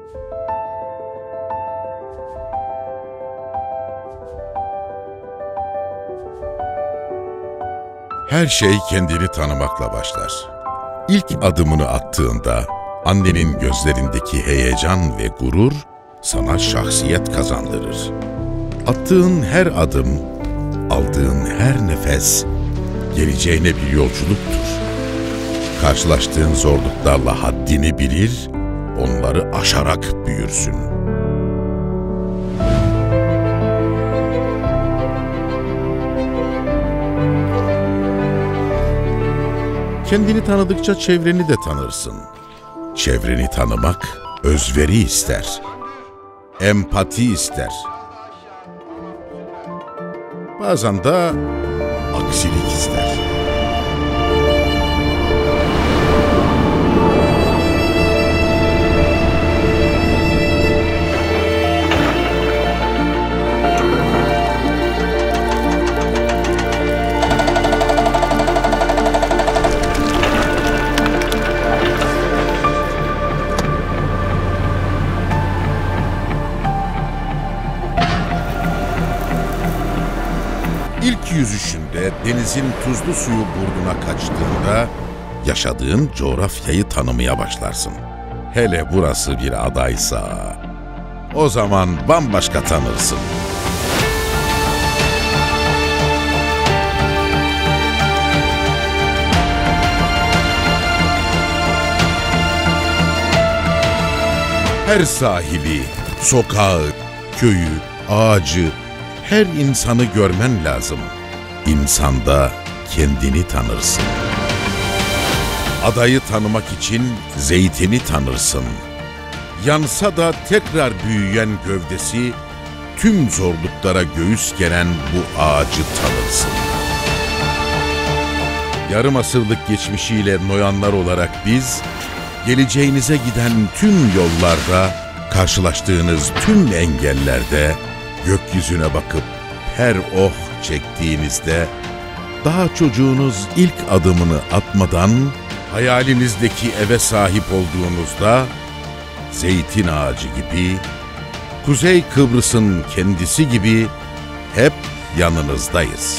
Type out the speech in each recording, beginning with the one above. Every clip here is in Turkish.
Her şey kendini tanımakla başlar. İlk adımını attığında annenin gözlerindeki heyecan ve gurur sana şahsiyet kazandırır. Attığın her adım, aldığın her nefes geleceğine bir yolculuktur. Karşılaştığın zorluklarla haddini bilir, onları aşarak büyürsün. Kendini tanıdıkça çevreni de tanırsın. Çevreni tanımak özveri ister, empati ister. Bazen de aksilik ister. İlk yüzüşünde denizin tuzlu suyu burnuna kaçtığında yaşadığın coğrafyayı tanımaya başlarsın. Hele burası bir adaysa o zaman bambaşka tanırsın. Her sahili, sokağı, köyü, ağacı, her insanı görmen lazım. İnsanda kendini tanırsın. Adayı tanımak için zeytini tanırsın. Yansa da tekrar büyüyen gövdesi, tüm zorluklara göğüs geren bu ağacı tanırsın. Yarım asırlık geçmişiyle noyanlar olarak biz, geleceğinize giden tüm yollarda, karşılaştığınız tüm engellerde, gökyüzüne bakıp her oh çektiğinizde, daha çocuğunuz ilk adımını atmadan hayalinizdeki eve sahip olduğunuzda, zeytin ağacı gibi, Kuzey Kıbrıs'ın kendisi gibi hep yanınızdayız.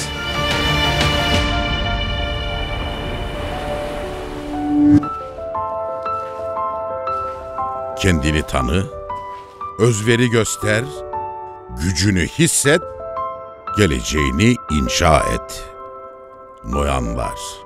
Kendini tanı, özveri göster, gücünü hisset, geleceğini inşa et. Noyanlar.